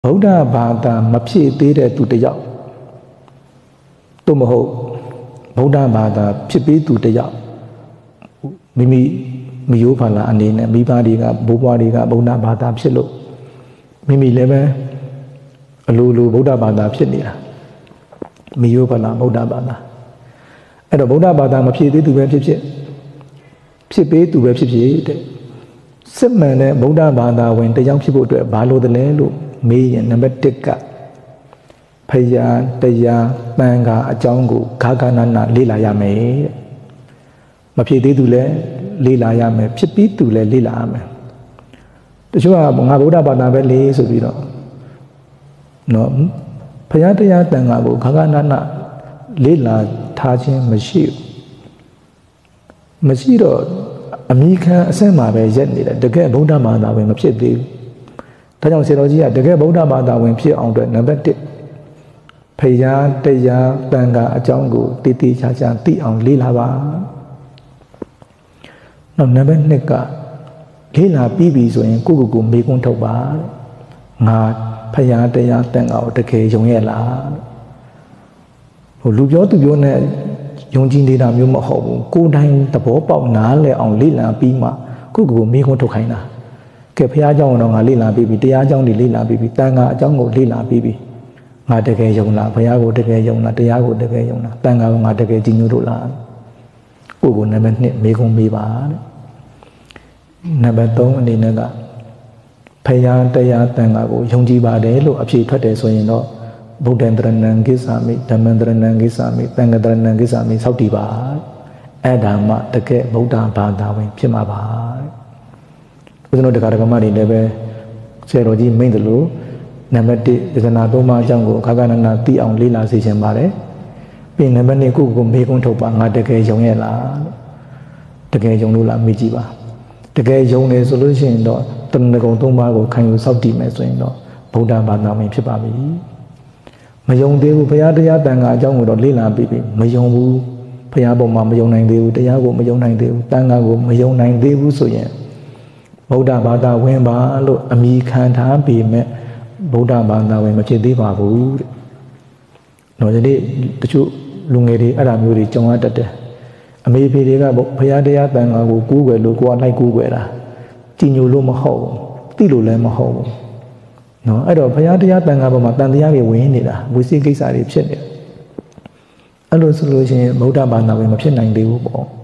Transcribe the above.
ဗုဒ္ဓဘာသာမဖြစ်သေးတဲ့သူတယောက်သို့မဟုတ်ဗုဒ္ဓဘာသာဖြစ်ပြီးသူတယောက်မိမိမယိုးဖလာအနေနဲ့မိဘတွေကဘိုးဘွားတွေကဗုဒ္ဓဘာသာဖြစ်လို့မိမိလည်းပဲအလိုလိုဗုဒ္ဓဘာသာဖြစ်နေတာမယိုးဖလာဗုဒ္ဓဘာသာအဲ့တော့ဗုဒ္ဓဘာသာမဖြစ်သေးသူပဲဖြစ်ပေးသူပဲဖြစ်တဲ့စစ်မှန်တဲ့ဗုဒ္ဓဘာသာဝင်တယောက်ဖြစ်ဖို့အတွက်ဘာလို့တလဲလို့မေးရင်နံပါတ်1ကဖယားတရားတန်ခါအကြောင်းကိုဂါဂနနာလေ့လာရမယ်မဖြစ်သေးသူလည်းလေ့လာရမယ်ဖြစ်ပြီးသူလည်းလေ့လာရမယ်တချို့ကငါဗုဒ္ဓဘာသာပဲလေဆိုပြီးတော့နော်ဖယားတရားတန်ခါကိုဂါဂနနာလေ့လာထားခြင်းမရှိတော့အမိခံအဆင့်မှာပဲရက်နေတယ်တကယ်ဗုဒ္ဓဘာသာဝင်မဖြစ်သေးဘူးဒါကြောင့်ဆရာတော်ကြီးကတကယ်ဗုဒ္ဓဘာသာဝင်ဖြစ်အောင်အတွက်နံပါတ်1ဖယားတရားတန်ခါအကြောင်းကိုတည်တည်ချာချာသိအောင်လေ့လာပါနောက်နံပါတ်2ကလေ့လာပြီးပြီဆိုရင်ကိုယ့်ကိုယ်မေးခွန်းထုတ်ပါငါဖယားတရားတန်ခါကိုတကယ်ယုံရဲ့လားဟိုလူပြောသူပြောနဲ့ယုံကြည်နေတာမျိုးမဟုတ်ဘူးကိုယ်တိုင်သဘောပေါက်နားလည်အောင်လေ့လာပြီးမှကိုယ့်ကိုယ်မေးခွန်းထုတ်ခိုင်းတာကဲဖယားအကြောင်းတော့ငါလေ့လာပြီးပြီတရားအကြောင်းတွေလေ့လာပြီးပြီတန်ခါအကြောင်းကိုလေ့လာပြီးပြီငါတကယ်ယုံလားဘုရားကိုတကယ်ယုံလားတရားကိုတကယ်ယုံလားတန်ခါကိုငါတကယ်ကြည်ညိုလို့လားကိုယ့်ကိုနံပါတ်2မေးခွန်းမေးပါတဲ့နံပါတ်3အနေနဲ့ကဖယားတရားတန်ခါကိုယုံကြည်ပါတယ်လို့အဖြေထွက်တယ်ဆိုရင်တော့ဗုဒ္ဓံတရဏံကိစ္ဆာမိဓမ္မံတရဏံကိစ္ဆာမိသံဃံတရဏံကိစ္ဆာမိစောင့်တည်ပါအဲ့ဒါမှတကယ်ဗုဒ္ဓဘာသာဝင်ဖြစ်မှာပါဦးဇင်းတို့တရားဓမ္မတွေလည်းပဲဆရာတော်ကြီးမိန့်တယ်လို့နံပါတ်1ဒေသနာ3ပါးအကြောင်းကိုခါကနနာသိအောင်လေ့လာစေချင်ပါတယ်ပြီးနံပါတ်2ကိုကိုမေးခွန်းထုတ်ပါငါတကယ်ယုံရဲ့လားတကယ်ယုံလို့လားမေးကြည့်ပါတကယ်ယုံတယ်ဆိုလို့ရှိရင်တော့တဏ္ဍကုံ3ပါးကိုခံယူစောင့်တည်မယ်ဆိုရင်တော့ဗုဒ္ဓဘာသာဝင်ဖြစ်ပါပြီမယုံသေးဘူးဘုရားတရားတန်ခါအကြောင်းကိုတော့လေ့လာပြီးပြီမယုံဘူးဘုရားပုံမှာမယုံနိုင်သေးဘူးတရားကိုမယုံနိုင်သေးဘူးတန်ခါကိုမယုံနိုင်သေးဘူးဆိုရင်ဗုဒ္ဓဘာသာဝင်ပါလို့အမိခံထားပြီးမဲ့ဗုဒ္ဓဘာသာဝင်မဖြစ်သေးပါဘူးတဲ့။တော့ဒီနေ့တချို့လူငယ်တွေအဲ့ဒါမျိုးတွေကြုံရတတ်တယ်။အမေဖေတွေကဘုရားတရားတန်ခါကိုကူးကွယ်လို့ကိုယ်ကလိုက်ကူးကွယ်တာကြည်ညိုလို့မဟုတ်ဘူး။သိလို့လည်းမဟုတ်ဘူး။နော်အဲ့တော့ဘုရားတရားတန်ခါပေါ်မှာတန်တရားတွေဝင်နေတာဝိသိကိစ္စတွေဖြစ်နေတယ်။အဲ့လိုဆိုလို့ရှိရင်ဗုဒ္ဓဘာသာဝင်မဖြစ်နိုင်သေးဘူးပေါ့။